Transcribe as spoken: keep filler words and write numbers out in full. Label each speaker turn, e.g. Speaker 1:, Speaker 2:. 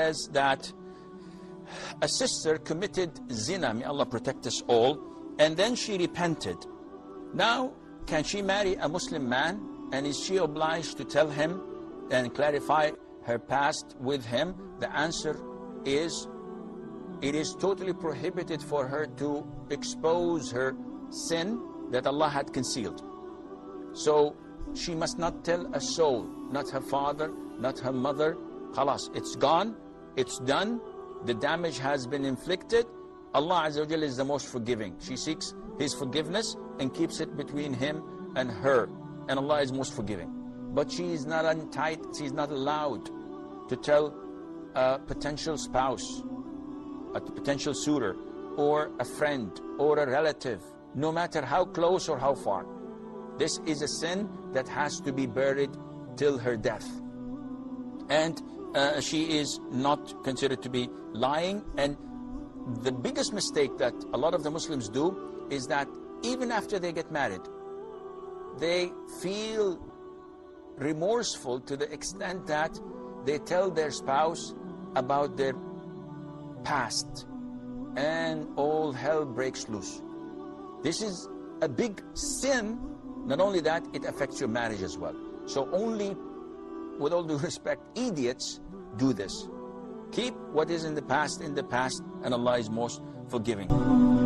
Speaker 1: says that a sister committed zina, may Allah protect us all, and then she repented. Now, can she marry a Muslim man, and is she obliged to tell him and clarify her past with him? The answer is, it is totally prohibited for her to expose her sin that Allah had concealed. So she must not tell a soul, not her father, not her mother. Khalas, it's gone, it's done, the damage has been inflicted. Allah Azza wa Jalla is the most forgiving. She seeks His forgiveness and keeps it between him and her, and Allah is most forgiving. But she is not entitled, she is not allowed to tell a potential spouse, a potential suitor, or a friend, or a relative, no matter how close or how far. This is a sin that has to be buried till her death. And uh, she is not considered to be lying. And the biggest mistake that a lot of the Muslims do is that even after they get married, they feel remorseful to the extent that they tell their spouse about their past, and all hell breaks loose. This is a big sin. Not only that, it affects your marriage as well. So only, with all due respect, idiots do this. Keep what is in the past in the past, and Allah is most forgiving.